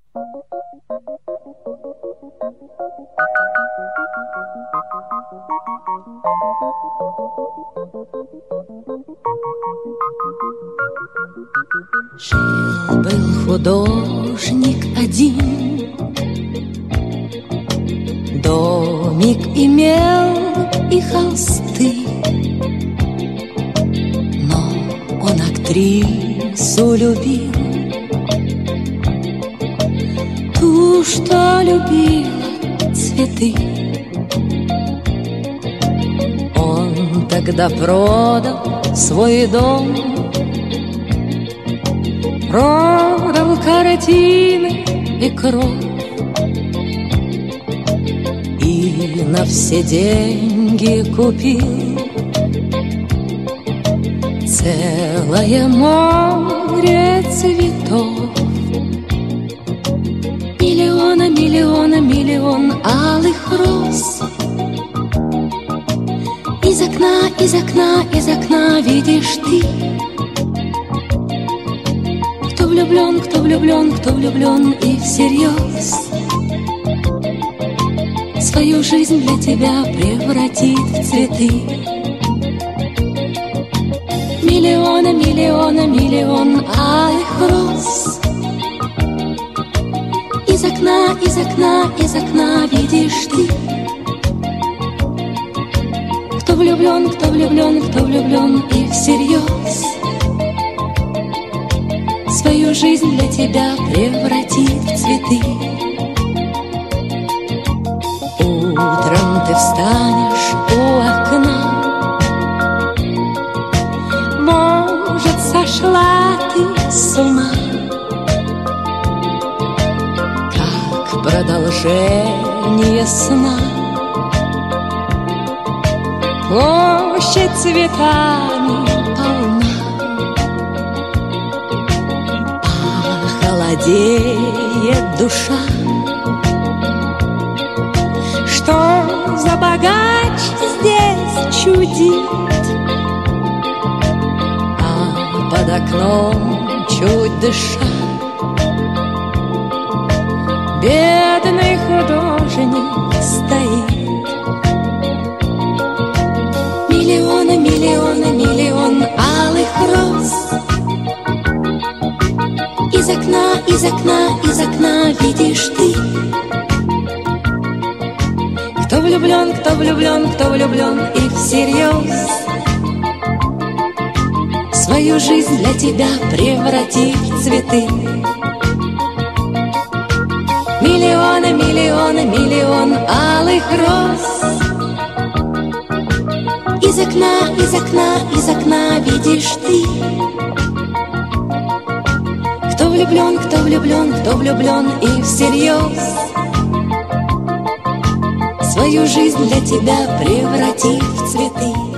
Жил-был художник один, домик имел и холсты, но он актрису любил, ту, что любила цветы. Он тогда продал свой дом, продал картины и кровь, и на все деньги купил целое море цветов. Миллион алых роз. Из окна видишь ты, кто влюблен и всерьез свою жизнь для тебя превратит в цветы. Миллион алых роз. Из окна видишь ты, кто влюблен и всерьез свою жизнь для тебя превратит в цветы. Утром ты встанешь у окна, может, сошла ты с ума, как продолжение сна. Площадь цветами полна, холодеет душа. Что за богач здесь чудит, а под окном чуть дыша бедный художник стоит. Миллион алых роз. Из окна видишь ты, кто влюблен и всерьез свою жизнь для тебя превратит в цветы. Миллион алых роз. Из окна видишь ты, кто влюблен и всерьез свою жизнь для тебя превратит в цветы.